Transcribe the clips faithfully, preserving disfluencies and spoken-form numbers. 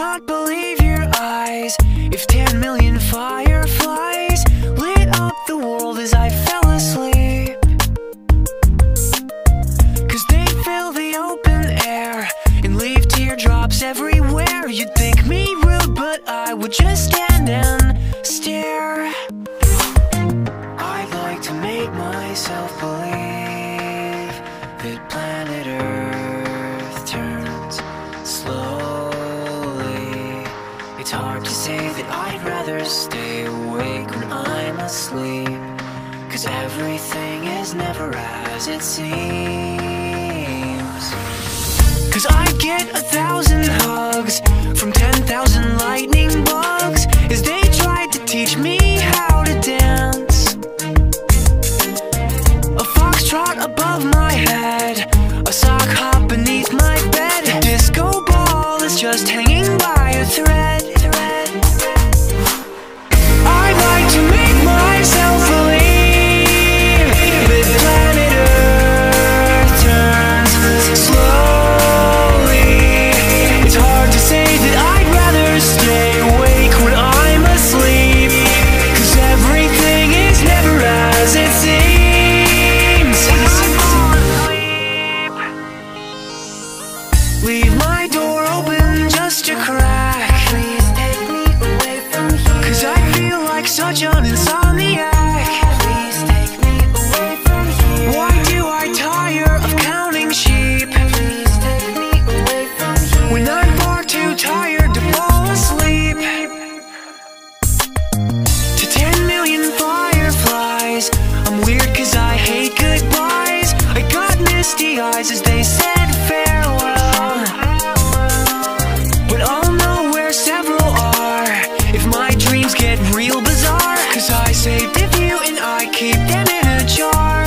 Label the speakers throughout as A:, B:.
A: not believe your eyes if ten million fireflies lit up the world as I fell asleep. Cause they fill the open air and leave teardrops everywhere. You'd think me rude, but I would just stand and stare. I'd like to make myself believe that planet Earth turns slowly. It's hard to say that I'd rather stay awake when I'm asleep, cause everything is never as it seems. Cause I get a thousand hugs from ten thousand lightning bugs as they tried to teach me how to dance. A foxtrot above my head, a sock hop beneath my bed, a disco ball is just hanging by a thread. I'd like to make myself believe that planet Earth turns slowly. It's hard to say that I'd rather stay awake when I'm asleep, cause everything is never as it seems. Leave my door open just a crack, please take me away from here, cause I feel like such an insomniac. Please take me away from here. Why do I tire of counting sheep? Please take me away from here. When I'm far too tired to fall asleep. To ten million fireflies, I'm weird cause I hate goodbyes. I got misty eyes as they said farewell, but I'll know where several are if my dreams get real bizarre, cause I saved a few and I keep them in a jar.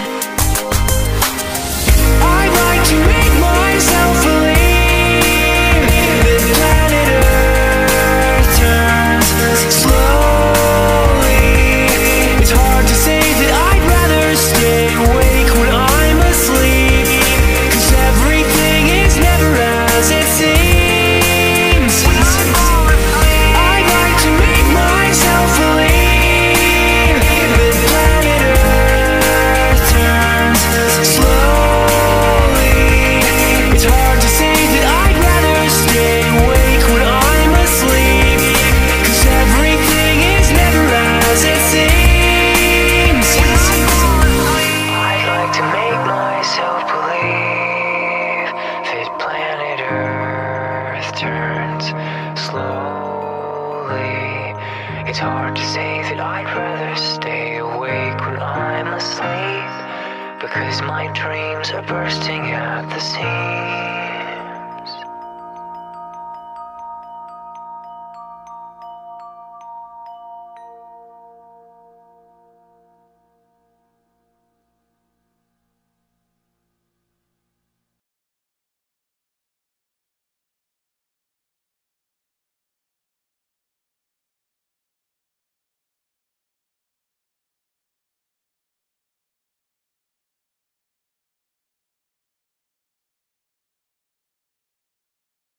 A: I'd like to make myself believe that planet Earth turns slowly. It's hard to say that I'd rather stay awake when I'm asleep, cause everything is never as it seems. I'd like to make myself believe that planet Earth turns slowly. It's hard to say that I'd rather stay awake when I'm asleep, cause everything is never as it seems. I'd like to make myself believe that planet Earth turns slowly. It's hard to say that I'd rather stay awake when I'm asleep, because my dreams are bursting at the seams.